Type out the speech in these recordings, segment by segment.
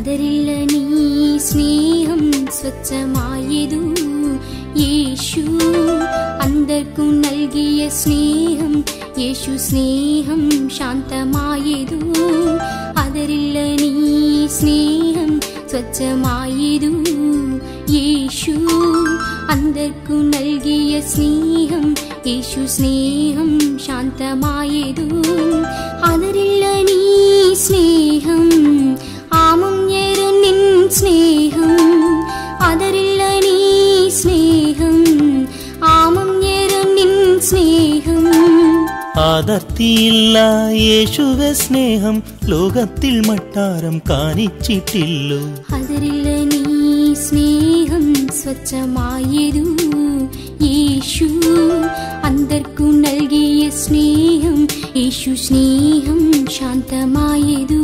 ಅದರಿಲ್ಲ ನೀ ಸ್ನೇಹಂ ಸ್ವಚ್ಛಮಾಯದು യേശു അന്തർക്കു നൽകിയ സ്നേഹം യേശു സ്നേഹം ശാന്തമായതു അതരില്ല നീ സ്നേഹം സ്വച്ഛമായതു യേശു അന്തർക്കു നൽകിയ സ്നേഹം യേശു സ്നേഹം ശാന്തമായതു അതരില്ല നീ സ്നേഹം ആമം ഏറെ നിൻ സ്നേഹം അതരില്ല നീ സ്നേഹം ആമം ഏറെ നിൻ സ്നേഹം ആദർത്തിയില്ല യേശുവെ സ്നേഹം ലോകത്തിൽ മട്ടാരം കാണിച്ചിട്ടില്ലോ അതരില്ല നീ സ്നേഹം സ്വച്ഛമായതു യേശു അന്തർക്കു നൽകിയ സ്നേഹം യേശു സ്നേഹം ശാന്തമായതു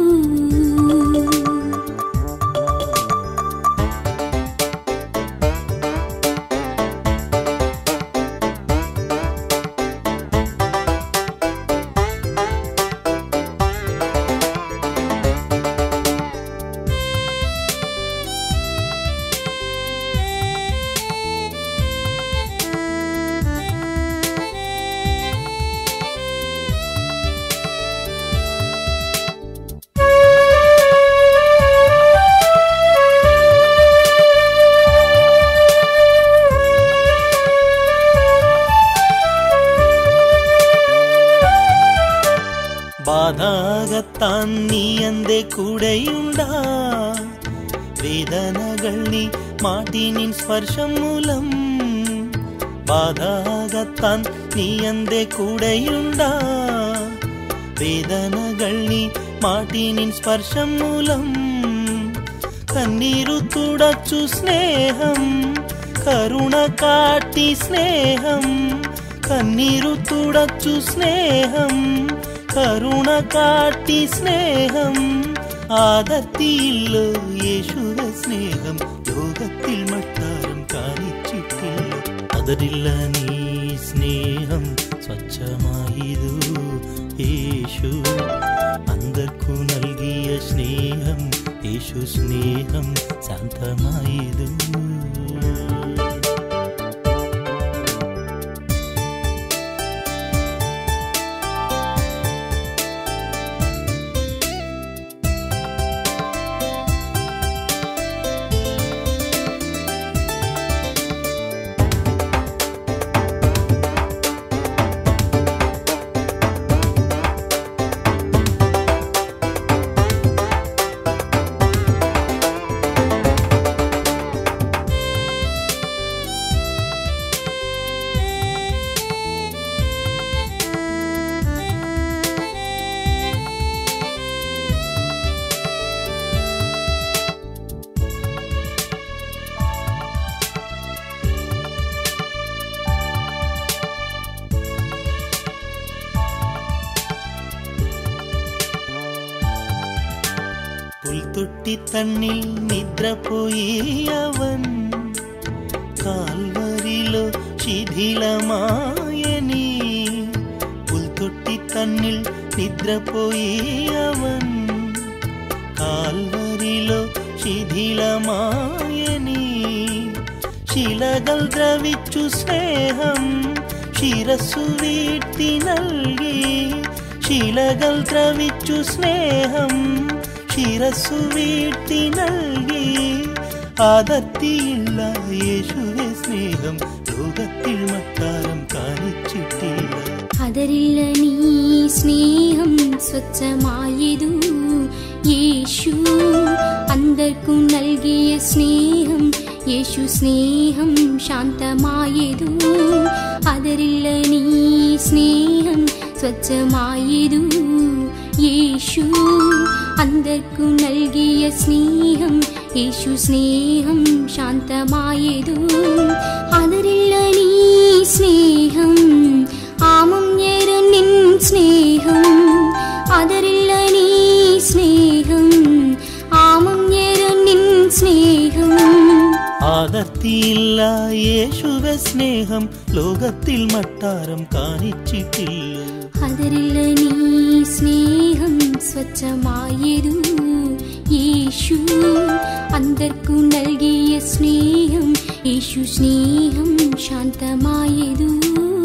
ബാധാകത്താൻ നീ എന്റെ കൂടെയുണ്ടാ വേദനകൾ നീ മാറ്റി നിൻ സ്പർശം മൂലം ബാധാകത്താൻ നീ എന്റെ കൂടെയുണ്ടാ വേദനകൾ നീ മാറ്റി നിൻ സ്പർശം മൂലം കണ്ണീരു തുടച്ചു സ്നേഹം കരുണ കാട്ടി സ്നേഹം കണ്ണീരു തുടച്ചു സ്നേഹം കരുണ കാട്ടി സ്നേഹം ആദർത്തിയില്ല യേശുവെ സ്നേഹം ലോകത്തിൽ മട്ടാരം കാണിച്ചിട്ടില്ല അതരില്ല നീ സ്നേഹം സ്വച്ഛമായതു യേശു അന്തർക്കു നൽകിയ സ്നേഹം യേശു സ്നേഹം ശാന്തമായതു പുൽത്തൊട്ടി തന്നിൽ നിദ്ര പോയി അവൻ കാൽവരിലോ ശിഥിലമായ നീ പുൽത്തൊട്ടി തന്നിൽ നിദ്ര പോയി അവൻ കാൽവരിലോ ശിഥിലമായ നീ ശിലകൾ ദ്രവിച്ചു സ്നേഹം ശിരസ്സു വീട്ടി നൽകി ശിലകൾ ദ്രവിച്ചു സ്നേഹം ശിരസ്സു വീട്ടി നൽകി ആദർത്തിയില്ല യേശുവെ സ്നേഹം ലോകത്തിൽ മട്ടാരം കാണിച്ചിട്ടില്ല അതരില്ല നീ സ്നേഹം സ്വച്ഛമായതു യേശു അന്തർക്കു നൽകിയ സ്നേഹം യേശു സ്നേഹം ശാന്തമായതു അതരില്ല നീ സ്നേഹം സ്വച്ഛമായതു യേശു അന്തർക്കു നൽകിയ സ്നേഹം യേശു സ്നേഹം ശാന്തമായതു അതരില്ല നീ സ്നേഹം ആമം ഏറെ നിൻ സ്നേഹം അതരില്ല നീ സ്നേഹം ആമം ഏറെ നിൻ സ്നേഹം ആദർത്തിയില്ല ഇല്ല യേശുവെ സ്നേഹം ലോകത്തിൽ മറ്റാരും കാണിച്ചിട്ടില്ല. അതരില്ല നീ സ്നേഹം സ്വച്ഛമായതു യേശു అందర్కు നൽകിയ സ്നേഹം യേശു സ്നേഹം ശാന്തമായതു.